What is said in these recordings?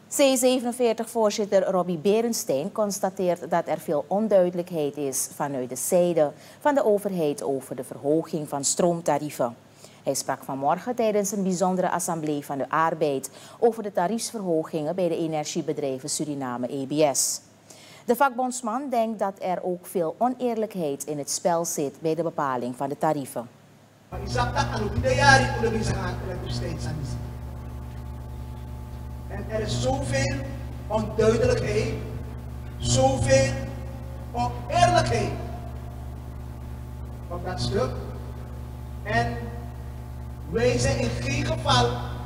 C47-voorzitter Robbie Berenshteyn constateert dat er veel onduidelijkheid is vanuit de zijde van de overheid over de verhoging van stroomtarieven. Hij sprak vanmorgen tijdens een bijzondere assemblee van de arbeid over de tariefsverhogingen bij de energiebedrijven Suriname EBS. De vakbondsman denkt dat er ook veel oneerlijkheid in het spel zit bij de bepaling van de tarieven. En er is zoveel onduidelijkheid, zoveel oneerlijkheid op dat stuk. En wij zijn in geen geval,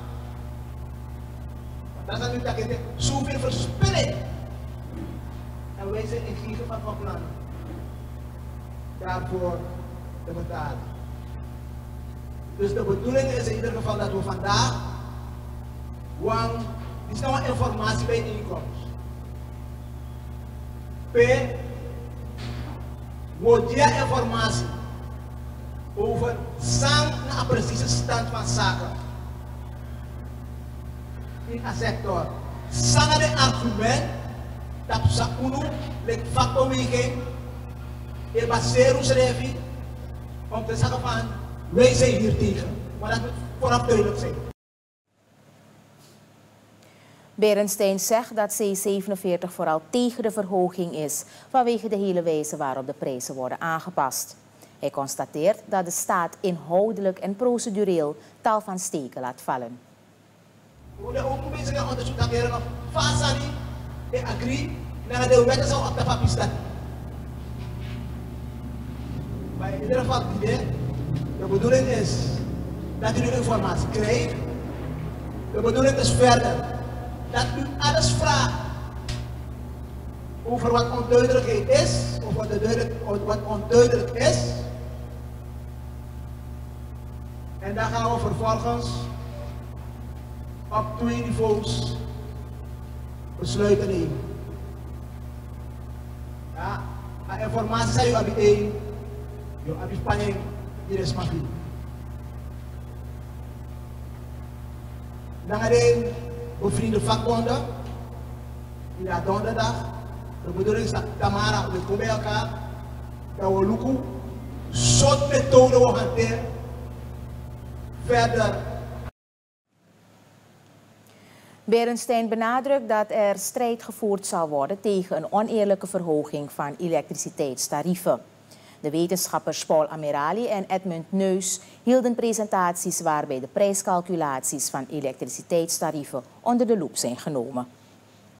want dat is natuurlijk zoveel verspilling. En wij zijn in geen geval van plan daarvoor te betalen. Dus de bedoeling is in ieder geval dat we vandaag, want er is nog informatie bij inkomst. P. Wordt die informatie over de precieze stand van zaken in de sector. Samen de argument dat Sakunu, de vakbeweging, de baseerungsrevie, om te zeggen van wij zijn hier tegen. Maar dat moet vooraf duidelijk zijn. Berenshteyn zegt dat C47 vooral tegen de verhoging is vanwege de hele wijze waarop de prijzen worden aangepast. Hij constateert dat de staat inhoudelijk en procedureel tal van steken laat vallen. We ook bezig aan onderzoek dat er nog fasani de agri naar de wetten zou op de papier staan. Maar in ieder geval de bedoeling is dat u de informatie krijgt. De bedoeling is verder dat u alles vraagt over wat onduidelijkheid is, of wat onduidelijk is. En dan gaan we vervolgens op 2 niveaus besluiten nemen. Ja, informatie zijn u op 1, je op spanning, hier is maar 4. Dan alleen bevriende vakbonden, die daar donderdag, de bedoeling is dat Tamara, we komen bij elkaar, dat we lukken, soort methode we hanteren, verder. Berenshteyn benadrukt dat er strijd gevoerd zal worden tegen een oneerlijke verhoging van elektriciteitstarieven. De wetenschappers Paul Amirali en Edmund Neus hielden presentaties waarbij de prijscalculaties van elektriciteitstarieven onder de loep zijn genomen.